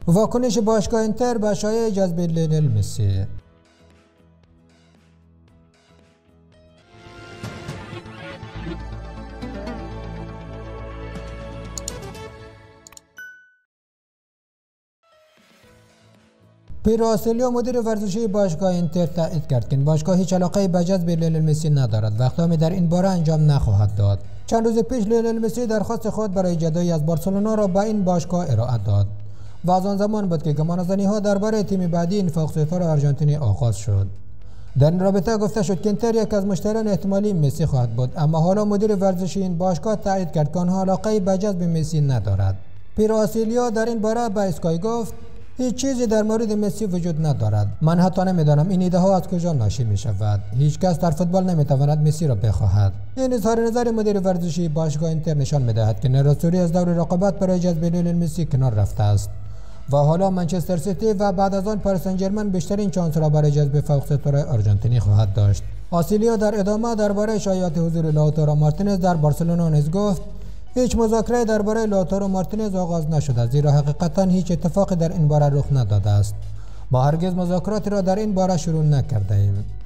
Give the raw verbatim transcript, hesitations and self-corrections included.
واکنش باشگاه اینتر به شایعه جذب لیونل مسی. پیرو آسیلیا مدیر ورزشی باشگاه اینتر تایید کرد که باشگاه هیچ علاقه به جذب لیونل مسی ندارد و اقدامی در این باره انجام نخواهد داد. چند روز پیش لیونل مسی درخواست خود برای جدایی از بارسلونا را به این باشگاه ارائه داد و از آن زمان بود که گمانه‌زنی ها درباره تیم بعدی این فوق‌ستاره آرژانتینی آغاز شد. در این رابطه گفته شد که اینتر یک از مشتریان احتمالی مسی خواهد بود، اما حالا مدیر ورزشی این باشگاه تایید کرد که آنها علاقه به جذب مسی ندارد. پیرو آسیلیا در این باره به اسکای گفت هیچ چیزی در مورد مسی وجود ندارد. من حتی نمیدانم این ایده ها از کجا ناشی می شود. هیچ کس در فوتبال نمیتواند مسی را بخواهد. این اظهار نظر مدیر ورزشی باشگاه اینتر نشان میدهد که نراسوری از دور رقابت برای جذب لیونل مسی کنار رفته است و حالا منچستر سیتی و بعد از آن پاریس سن ژرمن بیشترین چانس را برای جذب فوق‌ستاره آرژانتینی خواهد داشت. آسیلیا در ادامه درباره شایعات حضور لاوتارو مارتینز در بارسلونا نیز گفت هیچ مذاکره درباره لاوتارو مارتینز آغاز نشده، زیرا حقیقتا هیچ اتفاقی در این باره رخ نداده است. ما هرگز مذاکراتی را در این باره شروع نکرده ایم.